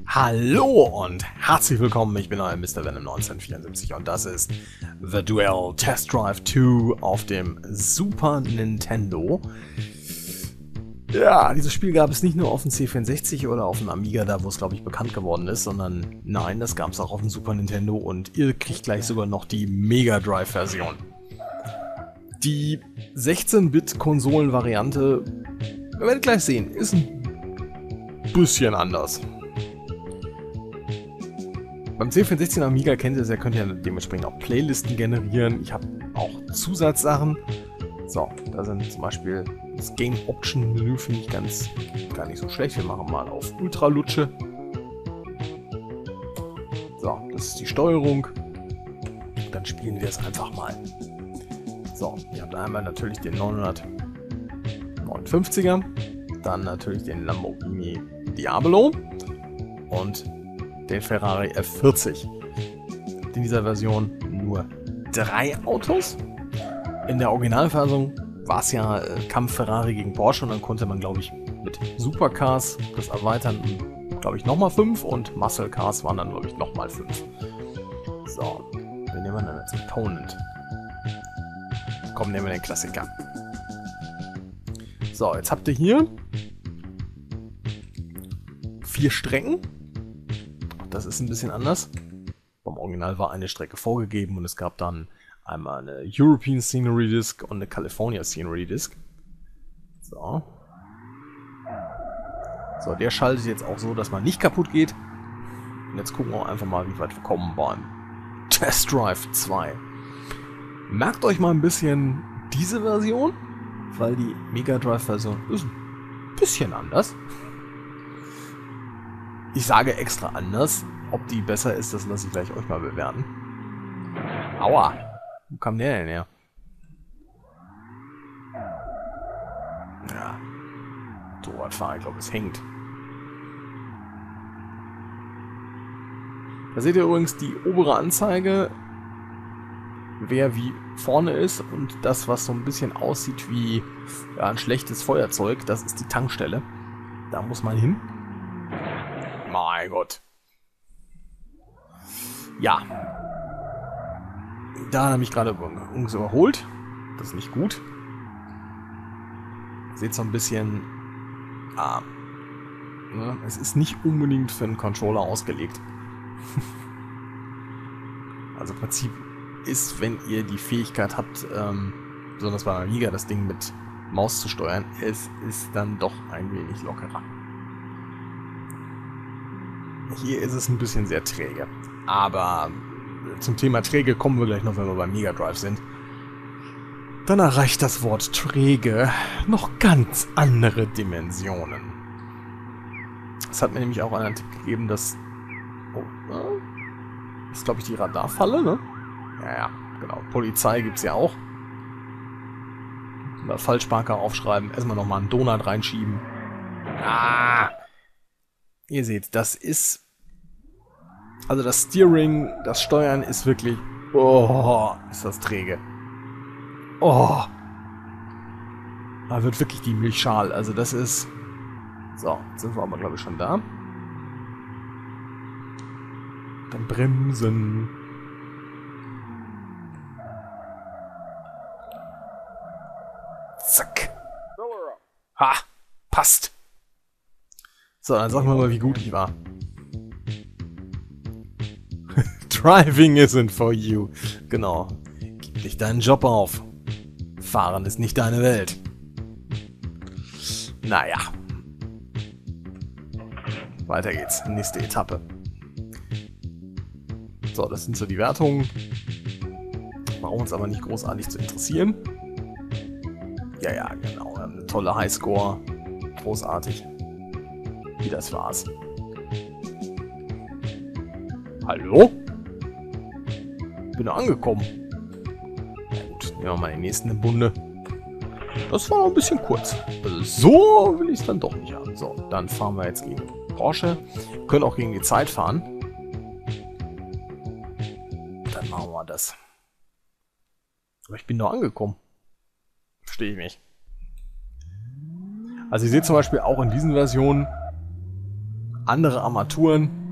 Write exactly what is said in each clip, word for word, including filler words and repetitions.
Hallo und herzlich willkommen, ich bin euer Mister Venom neunzehnhundertvierundsiebzig und das ist The Duel Test Drive zwei auf dem Super Nintendo. Ja, dieses Spiel gab es nicht nur auf dem C vierundsechzig oder auf dem Amiga, da wo es glaube ich bekannt geworden ist, sondern nein, das gab es auch auf dem Super Nintendo und ihr kriegt gleich sogar noch die Mega Drive Version. Die sechzehn Bit Konsolen-Variante, ihr werdet gleich sehen, ist ein bisschen anders. Beim C vierundsechzig und Amiga kennt ihr es, ihr könnt ja dementsprechend auch Playlisten generieren. Ich habe auch Zusatzsachen. So, da sind zum Beispiel das Game Option Menü, finde ich ganz gar nicht so schlecht. Wir machen mal auf Ultralutsche. So, das ist die Steuerung. Dann spielen wir es einfach mal. So, ihr habt einmal natürlich den neunhundertneunundfünfziger, dann natürlich den Lamborghini Diablo und den Ferrari F vierzig. In dieser Version nur drei Autos. In der Originalfassung war es ja äh, Kampf Ferrari gegen Porsche und dann konnte man, glaube ich, mit Supercars das erweitern, glaube ich, nochmal fünf und Muscle Cars waren dann, glaube ich, nochmal fünf. So, wen nehmen wir dann als Opponent? Komm, nehmen wir den Klassiker. So, jetzt habt ihr hier vier Strecken. Das ist ein bisschen anders. Beim Original war eine Strecke vorgegeben und es gab dann einmal eine European Scenery Disc und eine California Scenery Disc. So. So, der schaltet jetzt auch so, dass man nicht kaputt geht. Und jetzt gucken wir einfach mal, wie weit wir kommen beim Test Drive zwei. Merkt euch mal ein bisschen diese Version, weil die Mega Drive Version ist ein bisschen anders. Ich sage extra anders. Ob die besser ist, das lasse ich gleich euch mal bewerten. Aua! Wo kam der denn her? Ja. Motorradfahrer, ich glaube, es hängt. Da seht ihr übrigens die obere Anzeige, wer wie vorne ist, und das, was so ein bisschen aussieht wie ja, ein schlechtes Feuerzeug, das ist die Tankstelle. Da muss man hin. Mein Gott. Ja. Da hat er mich gerade übrigens überholt. Das ist nicht gut. Seht so ein bisschen... Ah, ne? Es ist nicht unbedingt für einen Controller ausgelegt. Also im Prinzip ist, wenn ihr die Fähigkeit habt, ähm, besonders bei Amiga, das Ding mit Maus zu steuern, es ist dann doch ein wenig lockerer. Hier ist es ein bisschen sehr träge. Aber zum Thema träge kommen wir gleich noch, wenn wir beim Mega Drive sind. Dann erreicht das Wort träge noch ganz andere Dimensionen. Es hat mir nämlich auch einen Tipp gegeben, dass... Oh, ne? Das ist, glaube ich, die Radarfalle, ne? Ja, ja, genau. Polizei gibt es ja auch. Mal Falschmarker aufschreiben. Erstmal nochmal einen Donut reinschieben. Ah! Ihr seht, das ist... Also das Steering, das Steuern ist wirklich... Oh, ist das träge. Oh. Da wird wirklich die Milch schal. Also das ist... So, jetzt sind wir aber, glaube ich, schon da. Dann bremsen. Zack. Ha, passt. So, dann sagen wir mal, wie gut ich war. Driving isn't for you. Genau. Gib nicht deinen Job auf. Fahren ist nicht deine Welt. Naja. Weiter geht's. Nächste Etappe. So, das sind so die Wertungen. Brauchen uns aber nicht großartig zu interessieren. Ja, ja, genau. Eine tolle Highscore. Großartig. Wie das war's. Hallo? Bin da angekommen. Na gut, nehmen wir mal den nächsten im Bunde. Das war noch ein bisschen kurz. Also so will ich es dann doch nicht haben. So, dann fahren wir jetzt gegen Porsche. Wir können auch gegen die Zeit fahren. Dann machen wir das. Aber ich bin noch angekommen. Verstehe ich nicht. Also ihr seht zum Beispiel auch in diesen Versionen andere Armaturen.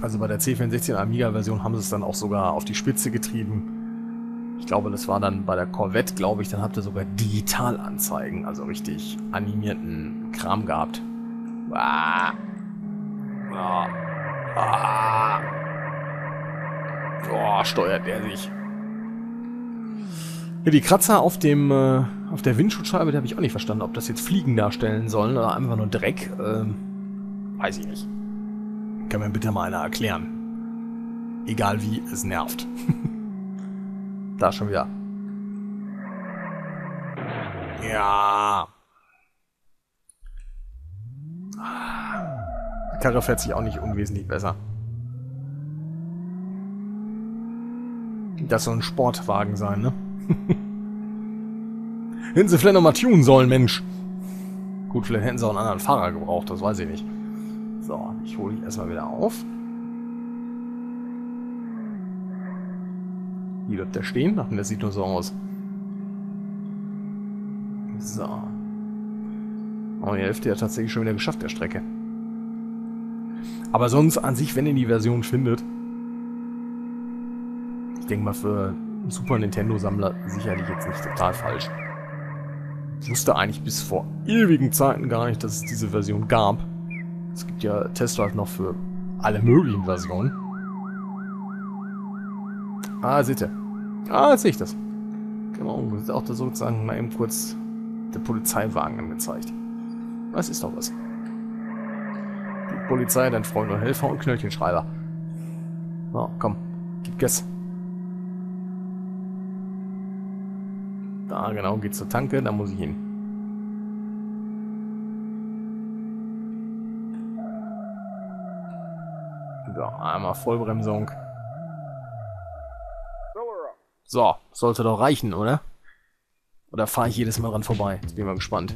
Also bei der C vierundsechzig Amiga-Version haben sie es dann auch sogar auf die Spitze getrieben. Ich glaube, das war dann bei der Corvette, glaube ich, dann habt ihr sogar Digitalanzeigen, also richtig animierten Kram gehabt. Ah. Ah. Ah. Boah, steuert der sich. Ja, die Kratzer auf dem äh, auf der Windschutzscheibe, die habe ich auch nicht verstanden, ob das jetzt Fliegen darstellen sollen oder einfach nur Dreck. Ähm, weiß ich nicht. Kann mir bitte mal einer erklären. Egal wie, es nervt. Da schon wieder. Ja. Die Karre fährt sich auch nicht unwesentlich besser. Das soll ein Sportwagen sein, ne? Hätten sie vielleicht nochmal tunen sollen, Mensch. Gut, vielleicht hätten sie auch einen anderen Fahrer gebraucht, das weiß ich nicht. So, ich hole dich erstmal wieder auf. Hier bleibt der stehen. Ach, das sieht nur so aus. So. Oh, die Hälfte ja tatsächlich schon wieder geschafft, der Strecke. Aber sonst an sich, wenn ihr die Version findet, ich denke mal für Super Nintendo-Sammler sicherlich jetzt nicht total falsch. Ich wusste eigentlich bis vor ewigen Zeiten gar nicht, dass es diese Version gab. Es gibt ja Test Drive noch für alle möglichen Versionen. Ah, seht ihr. Ah, jetzt sehe ich das. Genau, das ist auch da sozusagen mal eben kurz der Polizeiwagen angezeigt. Das ist doch was. Die Polizei, dein Freund und Helfer und Knöllchenschreiber. So, komm, gib Gas. Da genau, geht's zur Tanke, da muss ich hin. So, einmal Vollbremsung. So, sollte doch reichen, oder? Oder fahre ich jedes Mal dran vorbei? Jetzt bin ich mal gespannt.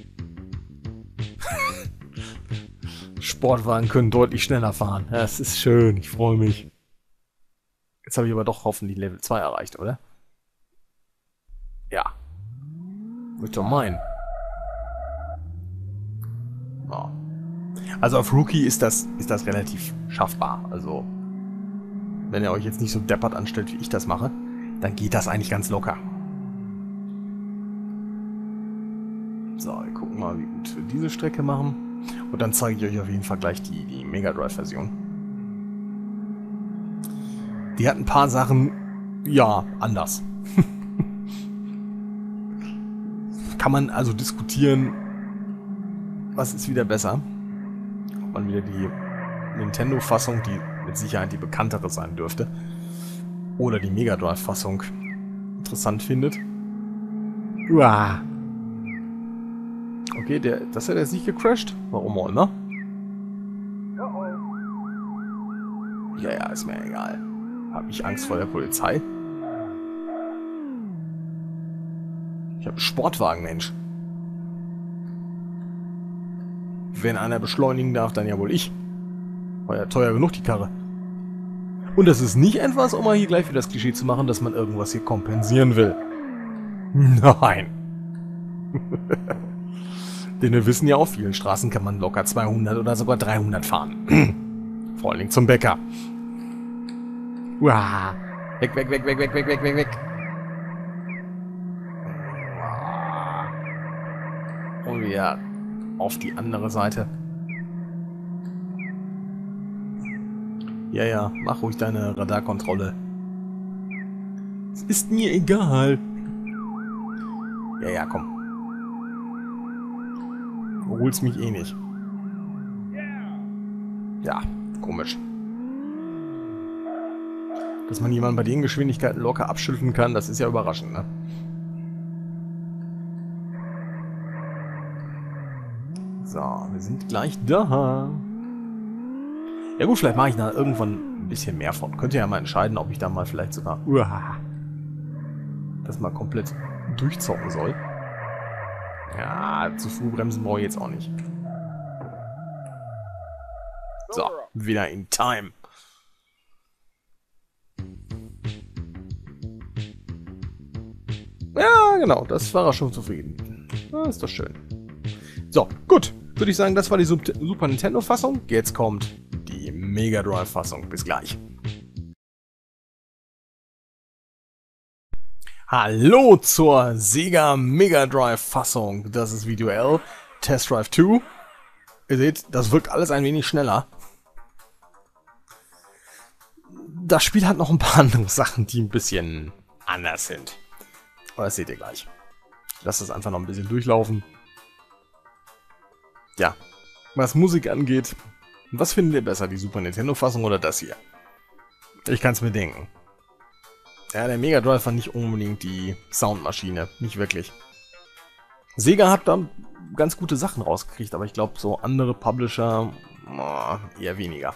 Sportwagen können deutlich schneller fahren. Ja, das ist schön, ich freue mich. Jetzt habe ich aber doch hoffentlich Level zwei erreicht, oder? Ja. Würde ich doch meinen. Ja. Also auf Rookie ist das, ist das relativ schaffbar. Also, wenn ihr euch jetzt nicht so deppert anstellt, wie ich das mache, dann geht das eigentlich ganz locker. So, wir gucken mal, wie gut wir diese Strecke machen. Und dann zeige ich euch auf jeden Fall gleich die, die Mega Drive-Version. Die hat ein paar Sachen, ja, anders. Kann man also diskutieren, was ist wieder besser. Ob man wieder die Nintendo-Fassung, die mit Sicherheit die bekanntere sein dürfte, oder die Mega Drive-Fassung interessant findet. Uah. Okay, der, das hat jetzt nicht gecrashed. Warum auch immer. Ja, ja, ist mir egal. Hab ich Angst vor der Polizei? Ich habe einen Sportwagen, Mensch. Wenn einer beschleunigen darf, dann ja wohl ich. War ja teuer genug, die Karre. Und das ist nicht etwas, um mal hier gleich wieder das Klischee zu machen, dass man irgendwas hier kompensieren will. Nein. Denn wir wissen ja, auf vielen Straßen kann man locker zweihundert oder sogar dreihundert fahren. Vor allen Dingen zum Bäcker. Uah. Weg, weg, weg, weg, weg, weg, weg, weg, weg. Und wieder auf die andere Seite. Ja, ja, mach ruhig deine Radarkontrolle. Es ist mir egal. Ja, ja, komm. Du holst mich eh nicht. Ja, komisch. Dass man jemanden bei den Geschwindigkeiten locker abschütteln kann, das ist ja überraschend, ne? So, wir sind gleich da. Ja gut, vielleicht mache ich da irgendwann ein bisschen mehr von. Könnt ihr ja mal entscheiden, ob ich da mal vielleicht sogar uah, das mal komplett durchzocken soll. Ja, zu früh bremsen brauche ich jetzt auch nicht. So, wieder in Time. Ja, genau, das war er schon zufrieden. Das ist doch schön. So, gut. Würde ich sagen, das war die Super Nintendo-Fassung. Jetzt kommt die Mega Drive-Fassung. Bis gleich. Hallo zur Sega Mega Drive-Fassung. Das ist Video L, Test Drive zwei. Ihr seht, das wirkt alles ein wenig schneller. Das Spiel hat noch ein paar andere Sachen, die ein bisschen anders sind. Aber das seht ihr gleich. Lasst es einfach noch ein bisschen durchlaufen. Ja, was Musik angeht, was findet ihr besser, die Super Nintendo-Fassung oder das hier? Ich kann es mir denken. Ja, der Mega Drive war nicht unbedingt die Soundmaschine, nicht wirklich. Sega hat da ganz gute Sachen rausgekriegt, aber ich glaube, so andere Publisher oh, eher weniger.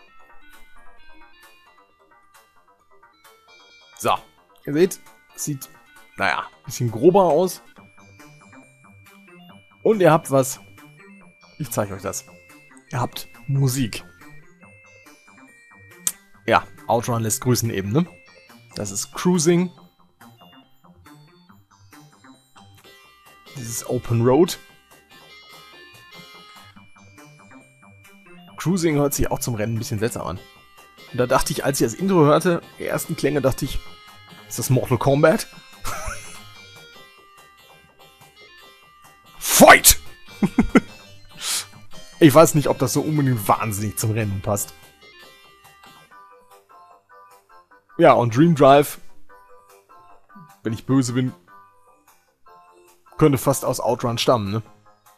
So, ihr seht, sieht, naja, ein bisschen grober aus. Und ihr habt was. Ich zeige euch das. Ihr habt Musik. Ja, Outrun lässt grüßen eben, ne? Das ist Cruising. Das ist Open Road. Cruising hört sich auch zum Rennen ein bisschen seltsam an. Und da dachte ich, als ich das Intro hörte, die ersten Klänge, dachte ich, ist das Mortal Kombat? Fight! Ich weiß nicht, ob das so unbedingt wahnsinnig zum Rennen passt. Ja, und Dream Drive, wenn ich böse bin, könnte fast aus Outrun stammen, ne?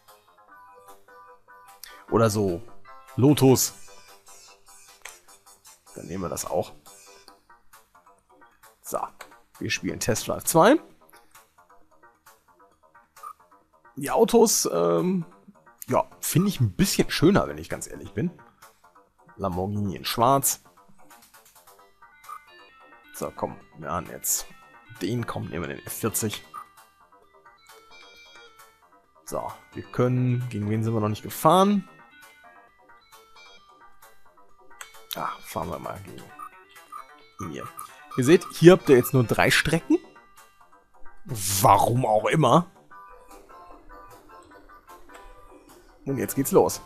Oder so Lotus. Dann nehmen wir das auch. So, wir spielen Test Drive zwei. Die Autos, ähm, ja, finde ich ein bisschen schöner, wenn ich ganz ehrlich bin. Lamborghini in schwarz. So, komm, wir haben jetzt den, kommt, nehmen wir den F vierzig. So, wir können, gegen wen sind wir noch nicht gefahren? Ah, fahren wir mal gegen ihn hier. Ihr seht, hier habt ihr jetzt nur drei Strecken. Warum auch immer. Und jetzt geht's los.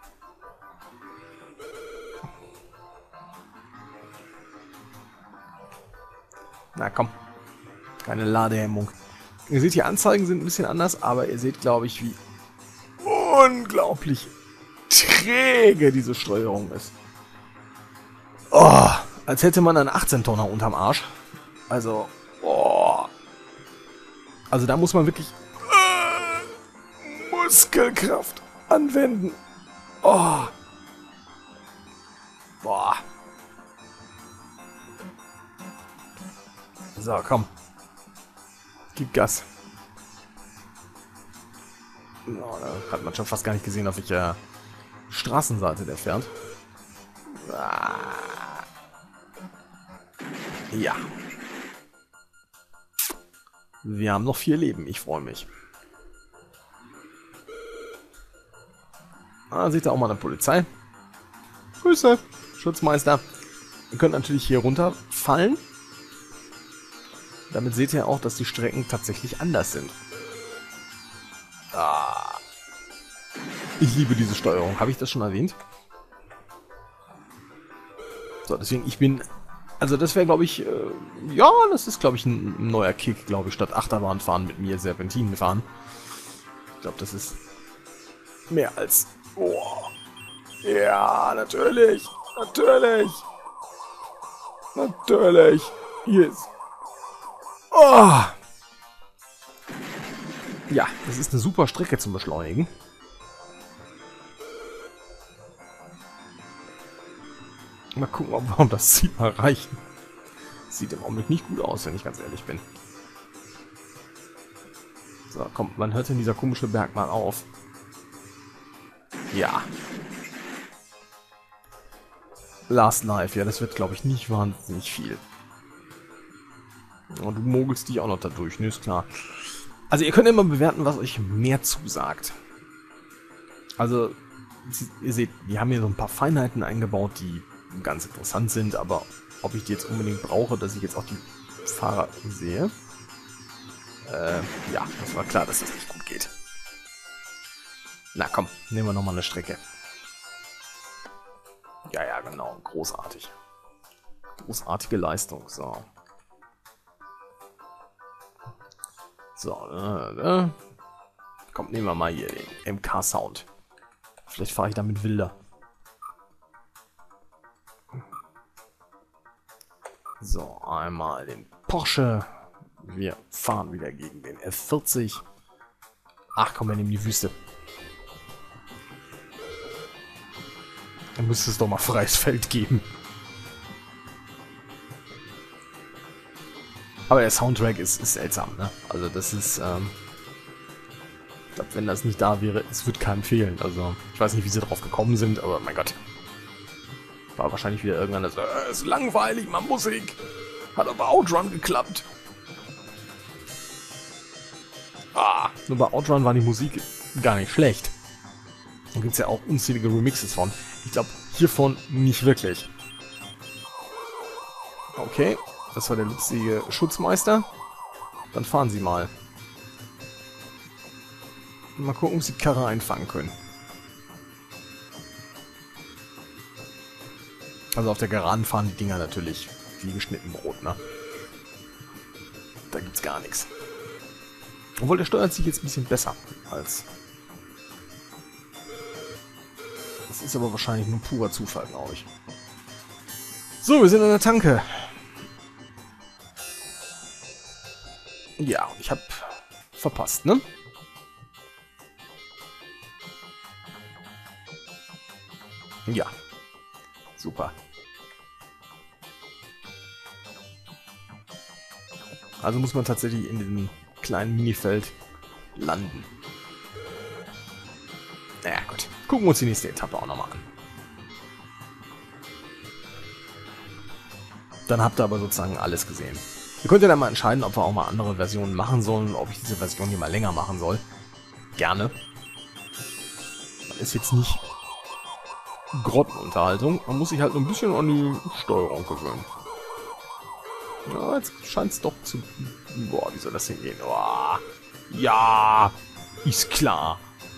Na komm. Keine Ladehemmung. Ihr seht, die Anzeigen sind ein bisschen anders, aber ihr seht, glaube ich, wie unglaublich träge diese Steuerung ist. Oh, als hätte man einen achtzehn Tonner unterm Arsch. Also, oh. Also da muss man wirklich äh, Muskelkraft anwenden. Oh. Boah. So, komm. Gib Gas. Oh, da hat man schon fast gar nicht gesehen, auf welcher Straßenseite der fährt. Ah. Ja. Wir haben noch vier Leben. Ich freue mich. Ah, seht ihr auch mal eine Polizei. Grüße, Schutzmeister. Ihr könnt natürlich hier runterfallen. Damit seht ihr auch, dass die Strecken tatsächlich anders sind. Ah. Ich liebe diese Steuerung. Habe ich das schon erwähnt? So, deswegen, ich bin... Also das wäre, glaube ich... Äh, ja, das ist, glaube ich, ein neuer Kick, glaube ich, statt Achterbahn fahren mit mir Serpentinen fahren. Ich glaube, das ist mehr als... Oh. Ja, natürlich. Natürlich. Natürlich. Hier ist... Oh. Ja, das ist eine super Strecke zum Beschleunigen. Mal gucken, ob wir das Ziel erreichen. Sieht im Augenblick nicht gut aus, wenn ich ganz ehrlich bin. So, komm, wann hört denn dieser komische Berg mal auf? Ja. Last Life, ja, das wird, glaube ich, nicht wahnsinnig viel. Und du mogelst dich auch noch dadurch, ne, ist klar. Also ihr könnt immer bewerten, was euch mehr zusagt. Also, ihr seht, wir haben hier so ein paar Feinheiten eingebaut, die ganz interessant sind, aber ob ich die jetzt unbedingt brauche, dass ich jetzt auch die Fahrer sehe. Äh, ja, das war klar, dass das nicht gut geht. Na komm, nehmen wir nochmal eine Strecke. Ja, ja, genau. Großartig. Großartige Leistung. So. So, äh, äh. Komm, nehmen wir mal hier den M K-Sound. Vielleicht fahre ich damit wilder. So, einmal den Porsche. Wir fahren wieder gegen den F vierzig. Ach komm, wir nehmen die Wüste. Dann müsste es doch mal freies Feld geben. Aber der Soundtrack ist, ist seltsam, ne? Also das ist, ähm... ich glaube, wenn das nicht da wäre, es wird keinem fehlen. Also, ich weiß nicht, wie sie drauf gekommen sind, aber mein Gott. War wahrscheinlich wieder irgendwann das, äh, ist langweilig, mal Musik. Hat aber Outrun geklappt. Ah, nur bei Outrun war die Musik gar nicht schlecht. Da gibt es ja auch unzählige Remixes von. Ich glaube, hiervon nicht wirklich. Okay, das war der lustige Schutzmeister. Dann fahren sie mal. Mal gucken, ob sie die Karre einfangen können. Also auf der Geraden fahren die Dinger natürlich wie geschnitten Brot, ne? Da gibt's gar nichts. Obwohl, der steuert sich jetzt ein bisschen besser als... Das ist aber wahrscheinlich nur purer Zufall, glaube ich. So, wir sind an der Tanke. Ja, ich habe verpasst, ne? Ja. Super. Also muss man tatsächlich in diesem kleinen Minifeld landen. Naja, gut. Gucken wir uns die nächste Etappe auch nochmal an. Dann habt ihr aber sozusagen alles gesehen. Ihr könnt ja dann mal entscheiden, ob wir auch mal andere Versionen machen sollen, ob ich diese Version hier mal länger machen soll. Gerne. Das ist jetzt nicht Grottenunterhaltung. Man muss sich halt ein bisschen an die Steuerung gewöhnen. Ja, jetzt scheint es doch zu... Boah, wie soll das hingehen? Boah. Ja, ist klar.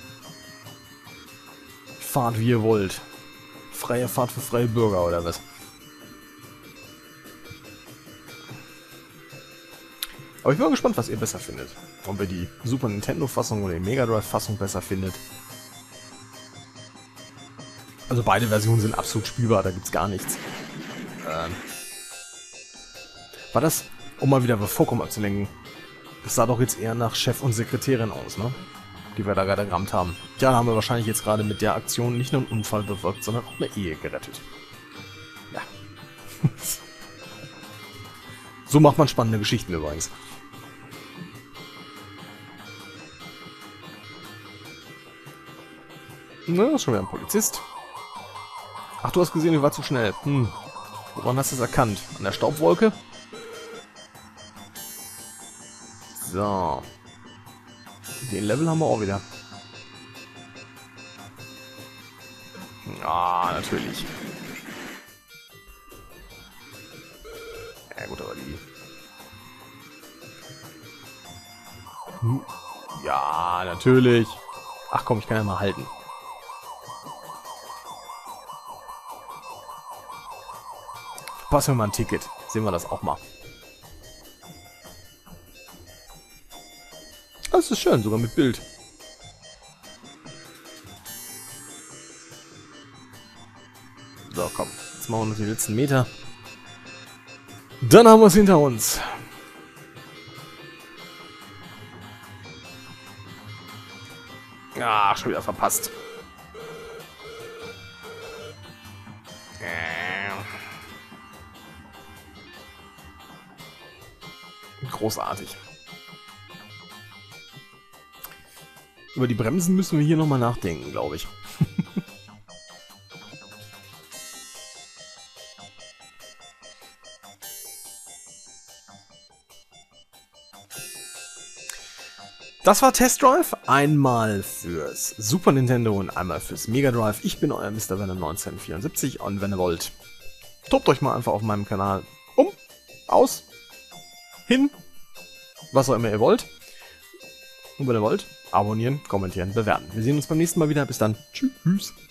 Fahrt wie ihr wollt. Freie Fahrt für freie Bürger, oder was? Aber ich bin mal gespannt, was ihr besser findet. Ob ihr die Super Nintendo-Fassung oder die Mega Drive-Fassung besser findet. Also beide Versionen sind absolut spielbar, da gibt's gar nichts. Ähm War das, um mal wieder Vorkommen abzulenken, das sah doch jetzt eher nach Chef und Sekretärin aus, ne? Die wir da gerade gerammt haben. Ja, da haben wir wahrscheinlich jetzt gerade mit der Aktion nicht nur einen Unfall bewirkt, sondern auch eine Ehe gerettet. Ja. So macht man spannende Geschichten übrigens. Na, ist schon wieder ein Polizist. Ach, du hast gesehen, ich war zu schnell. Hm. Woran hast du es erkannt? An der Staubwolke? So. Den Level haben wir auch wieder. Ah, natürlich. Ja gut, aber die... Hm. Ja, natürlich. Ach komm, ich kann ja mal halten. Passen wir mal ein Ticket. Sehen wir das auch mal. Das ist schön, sogar mit Bild. So, komm. Jetzt machen wir noch die letzten Meter. Dann haben wir es hinter uns. Ah, schon wieder verpasst. Großartig. Über die Bremsen müssen wir hier nochmal nachdenken, glaube ich. Das war Test Drive, einmal fürs Super Nintendo und einmal fürs Mega Drive. Ich bin euer Mister Venom neunzehnhundertvierundsiebzig und wenn ihr wollt, tobt euch mal einfach auf meinem Kanal um, aus, hin, was auch immer ihr wollt. Und wenn ihr wollt, abonnieren, kommentieren, bewerten. Wir sehen uns beim nächsten Mal wieder. Bis dann. Tschüss.